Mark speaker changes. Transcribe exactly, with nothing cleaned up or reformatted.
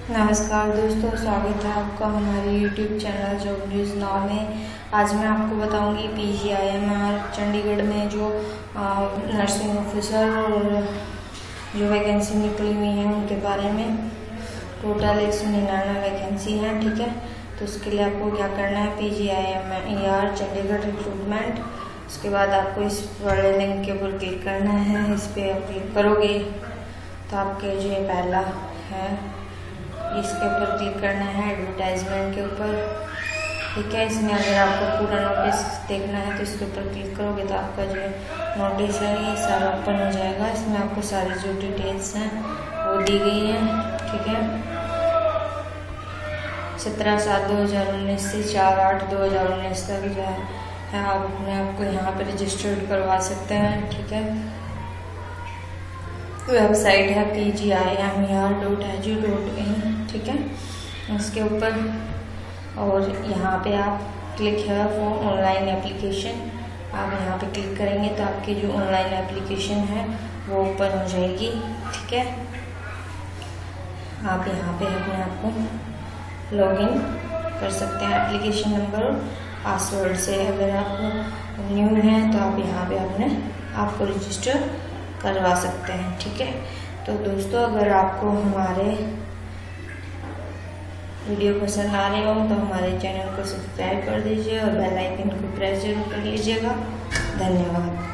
Speaker 1: नमस्कार दोस्तों, स्वागत है आपका हमारे YouTube channel job news now में। आज मैं आपको बताऊंगी पीजीआईएमआर चंडीगढ़ में जो नर्सिंग ऑफिसर और जो वैकेंसी निकली हुई हैं उनके बारे में। टोटल एक सौ निन्यानवे वैकेंसी हैं, ठीक है। तो उसके लिए आपको क्या करना है, पीजीआईएमआर चंडीगढ़ रिक्रूटमेंट। उसके बाद आपको इस वाले लिंक के ऊपर क्लिक करना है। इस पर आप क्लिक करोगे तो आपके जो पहला है इसके ऊपर क्लिक करना है, एडवर्टाइजमेंट के ऊपर, ठीक है। इसमें अगर आपको पूरा नोटिस देखना है तो इसके ऊपर क्लिक करोगे तो आपका जो नोटिस है ये सारा ओपन हो जाएगा। इसमें आपको सारी जो डिटेल्स हैं वो दी गई हैं, ठीक है। सत्रह सात दो हज़ार उन्नीस से चार आठ दो हज़ार उन्नीस तक जो है आप अपने आप को यहाँ पर रजिस्टर्ड करवा सकते हैं, ठीक है। वेबसाइट है P G I M E R dot H U dot in, ठीक है। उसके ऊपर और यहाँ पे आप क्लिक है फॉर ऑनलाइन एप्लीकेशन, आप यहाँ पे क्लिक करेंगे तो आपकी जो ऑनलाइन एप्लीकेशन है वो ओपन हो जाएगी, ठीक है। आप यहाँ पे अपने आप को लॉगिन कर सकते हैं एप्लीकेशन नंबर और पासवर्ड से। अगर आप न्यू हैं तो आप यहाँ पे अपने आपको रजिस्टर करवा सकते हैं, ठीक है। तो दोस्तों, अगर आपको हमारे वीडियो पसंद आ रहे हो तो हमारे चैनल को सब्सक्राइब कर दीजिए और बेल आइकन को प्रेस जरूर कर लीजिएगा। धन्यवाद।